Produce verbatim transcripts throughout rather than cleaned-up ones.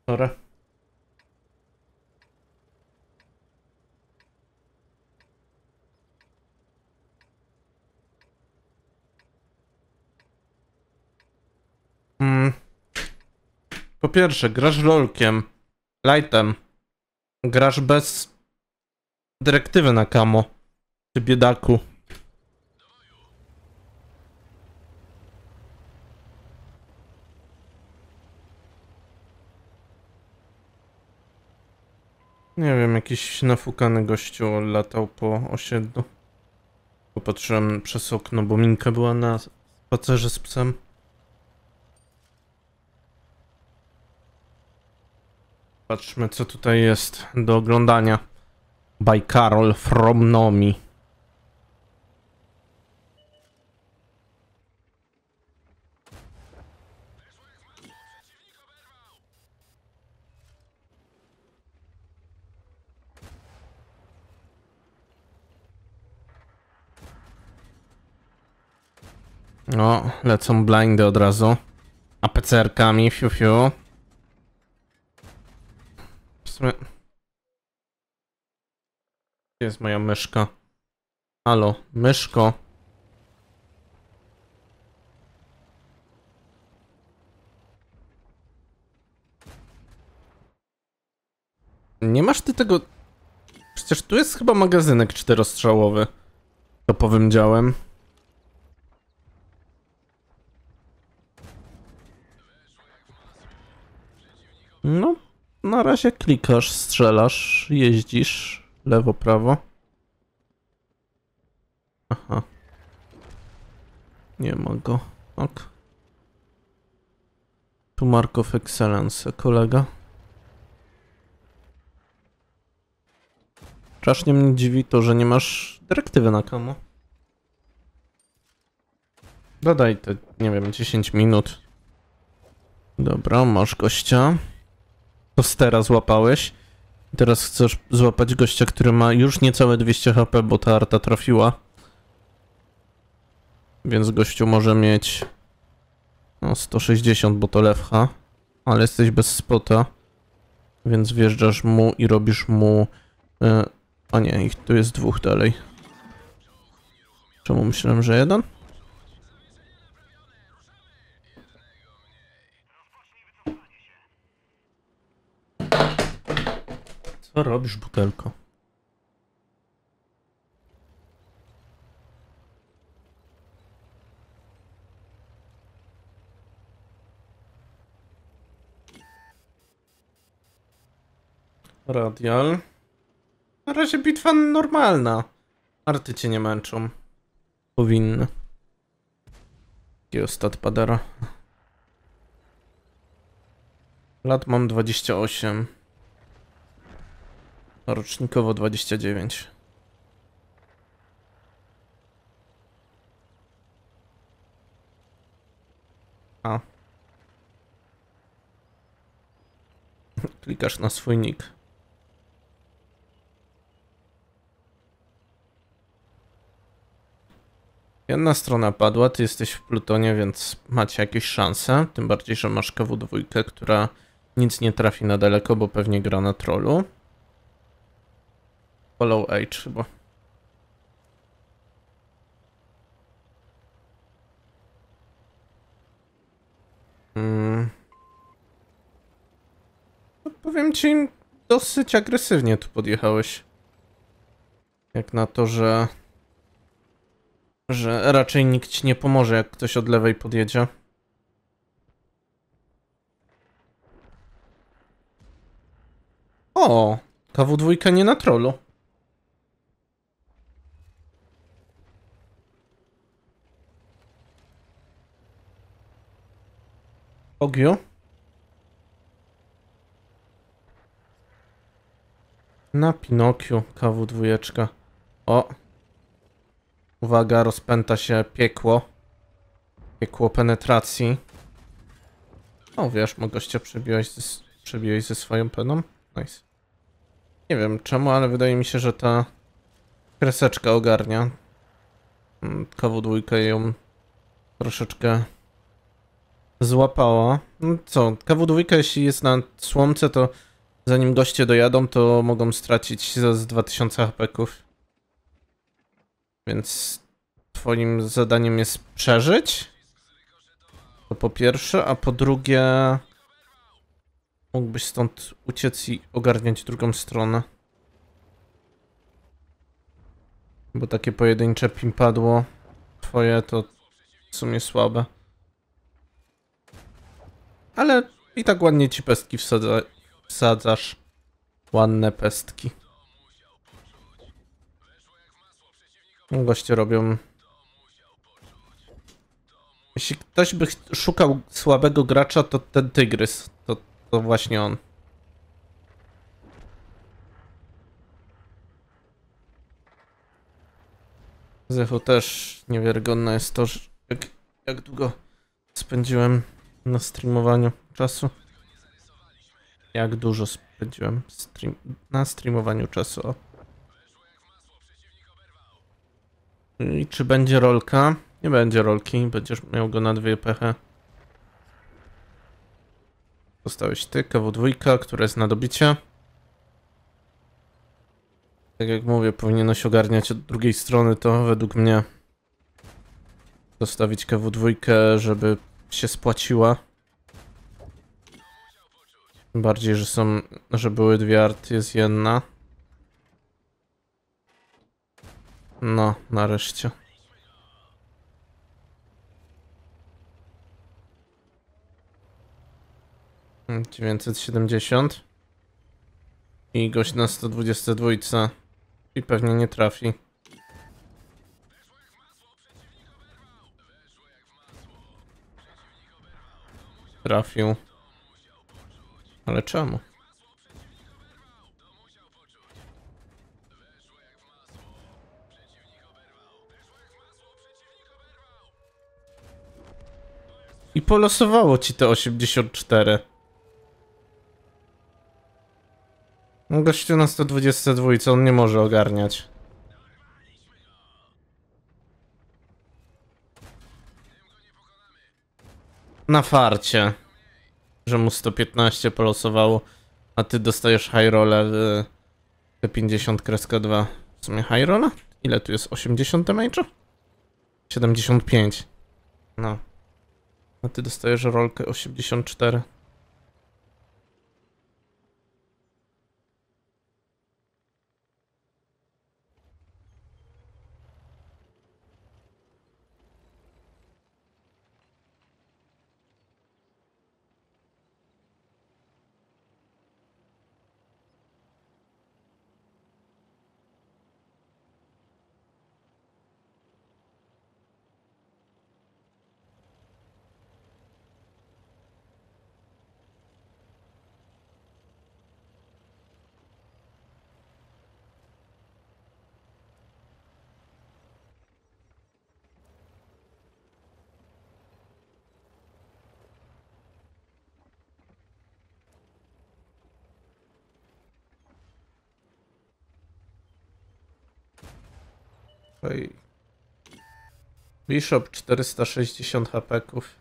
Dobra. Mm. Po pierwsze, grasz rolkiem, lightem. Grasz bez dyrektywy na kamo. Ty biedaku. Nie wiem, jakiś nafukany gościu latał po osiedlu. Popatrzyłem przez okno, bo Minka była na spacerze z psem. Patrzmy, co tutaj jest do oglądania. By Carol from Nomi. O, lecą blindy od razu. A P C R-kami, fiu fiu. W sumie... Gdzie jest moja myszka? Halo, myszko. Nie masz ty tego... Przecież tu jest chyba magazynek czterostrzałowy. Topowym działem. No, na razie klikasz, strzelasz, jeździsz lewo, prawo. Aha. Nie ma go. Ok. Tu Mark of Excellence, kolega. Strasznie mnie dziwi to, że nie masz dyrektywy na kamo. Dodaj te, nie wiem, dziesięć minut. Dobra, masz gościa. To stera złapałeś. Teraz chcesz złapać gościa, który ma już niecałe dwieście H P, bo ta arta trafiła. Więc gościu może mieć... No, sto sześćdziesiąt, bo to lewcha. Ale jesteś bez spota. Więc wjeżdżasz mu i robisz mu... Yy, a nie, ich tu jest dwóch dalej. Czemu myślałem, że jeden? Co robisz, butelko? Radial. Na razie bitwa normalna. Arty cię nie męczą. Powinny. Geostat Padera. Lat mam dwadzieścia osiem. Rocznikowo dwadzieścia dziewięć. A. Klikasz na swój nick. Jedna strona padła, ty jesteś w Plutonie, więc macie jakieś szanse. Tym bardziej, że masz K W dwa, która nic nie trafi na daleko, bo pewnie gra na trollu. Follow Age chyba. Hmm. No, powiem ci, dosyć agresywnie tu podjechałeś. Jak na to, że... że raczej nikt ci nie pomoże, jak ktoś od lewej podjedzie. O! K W dwa nie na trollu. Ogiu. Na Pinokiu K W dwa. O! Uwaga, rozpęta się piekło. Piekło penetracji. O, wiesz, mo gościa przebiłeś ze, przebiłeś ze swoją peną. Nice. Nie wiem czemu, ale wydaje mi się, że ta kreseczka ogarnia. K W dwa ją troszeczkę złapała. No co, K W dwa jeśli jest na słomce, to zanim goście dojadą, to mogą stracić za z dwa tysiące hapeków. Więc twoim zadaniem jest przeżyć. To po pierwsze, a po drugie mógłbyś stąd uciec i ogarniać drugą stronę. Bo takie pojedyncze pimpadło twoje to w sumie słabe. Ale i tak ładnie ci pestki wsadza, wsadzasz. Ładne pestki. Goście robią... Jeśli ktoś by szukał słabego gracza, to ten tygrys. To, to właśnie on. Zechu też niewiarygodne jest to, że jak, jak długo spędziłem na streamowaniu czasu. Jak dużo spędziłem stream, na streamowaniu czasu. O. I czy będzie rolka? Nie będzie rolki, będziesz miał go na dwie pechy. Zostałeś ty, K W dwa, które jest na dobicie. Tak jak mówię, powinieneś ogarniać od drugiej strony to według mnie. Zostawić K W dwa, żeby się spłaciła. Tym bardziej, że są, że były dwie arty, jest jedna. No, nareszcie. dziewięćset siedemdziesiąt. I gość na sto dwadzieścia dwa. I pewnie nie trafi. Trafił. Ale czemu? I polosowało ci te osiemdziesiąt cztery. No gościu na sto dwadzieścia dwa, on nie może ogarniać. Na farcie. Że mu sto piętnaście polosowało, a ty dostajesz high rolle w T pięćdziesiąt dwa. W sumie high rolla? Ile tu jest? osiemdziesiąt damage'a? siedemdziesiąt pięć. No. A ty dostajesz rolkę osiemdziesiąt cztery. Oj. Bishop czterysta sześćdziesiąt hapeków.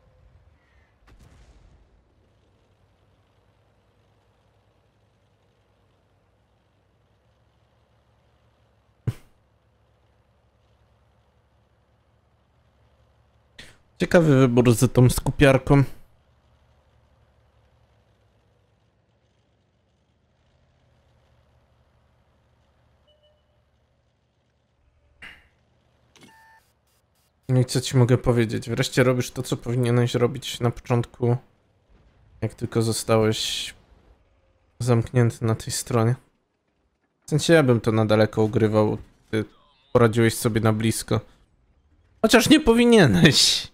Ciekawy wybór z tą skupiarką. No i co ci mogę powiedzieć? Wreszcie robisz to, co powinieneś robić na początku, jak tylko zostałeś zamknięty na tej stronie. W sensie ja bym to na daleko ugrywał, ty poradziłeś sobie na blisko. Chociaż nie powinieneś.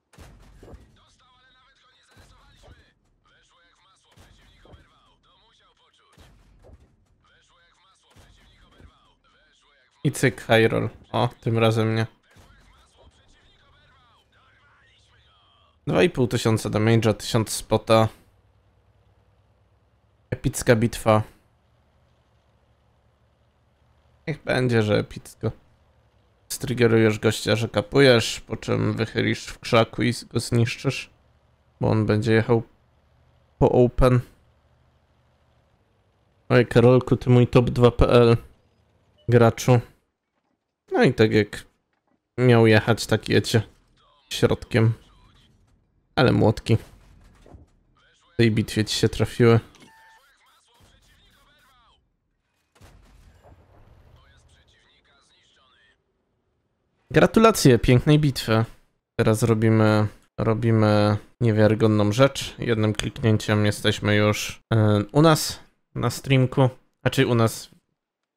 I cyk, high roll. O, tym razem nie. dwa i pół tysiąca damage'a, tysiąc spota. Epicka bitwa. Niech będzie, że epicko. Striggerujesz gościa, że kapujesz, po czym wychylisz w krzaku i go zniszczysz. bo on będzie jechał po Open. Oj, Karolku, ty mój top dwa kropka p l graczu. No i tak jak miał jechać, tak jedzie środkiem. Ale młotki w tej bitwie ci się trafiły. Gratulacje pięknej bitwy. Teraz robimy, robimy niewiarygodną rzecz. Jednym kliknięciem jesteśmy już yy, u nas na streamku. Znaczy u nas